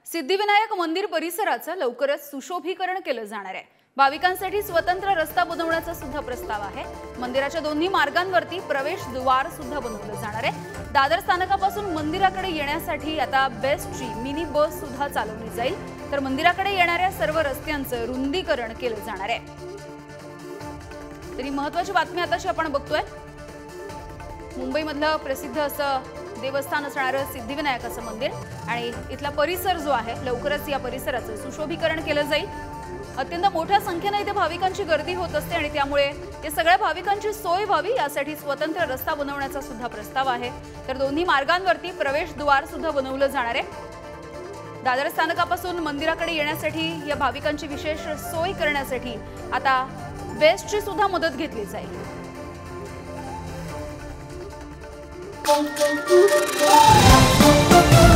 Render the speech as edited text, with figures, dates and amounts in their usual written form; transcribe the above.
सिद्धिविनायक मंदिर परिसराचं लवकरच सुशोभीकरण केलं जाणार आहे। भाविकांसाठी स्वतंत्र रस्ता बनवण्याचा सुद्धा प्रस्ताव आहे। मंदिराच्या दोन्ही मार्गांवरती प्रवेशद्वार सुद्धा बनवलं जाणार आहे। दादर स्थानकापासून मंदिराकडे येण्यासाठी आता बेस्टची मिनी बस सुद्धा चालवली जाईल, तर मंदिराकडे येणाऱ्या सर्व रस्त्यांचं रुंदीकरण केलं जाणार आहे। तरी महत्त्वाची बातमी आताची आपण बघतोय। मुंबईमधलं प्रसिद्ध असं देवस्थान असणारं सिद्धिविनायकाचं मंदिर आणि इथला परिसर जो आहे, लवकरच या परिसराचं सुशोभीकरण केलं जाईल। अत्यंत मोठ्या संख्येने इथे भाविकांची गर्दी होत असते आणि त्यामुळे या सगळ्या भाविकांची सोय व्हावी यासाठी स्वतंत्र रस्ता बनवण्याचा सुद्धा प्रस्ताव आहे। तर दोन्ही मार्गांवरती प्रवेशद्वार सुद्धा बनवलं जाणार आहे। दादर स्थानकापासून मंदिराकडे येण्यासाठी या भाविकांची विशेष सोय करण्यासाठी आता बेस्टची सुद्धा मदत घेतली जाईल। Thank you.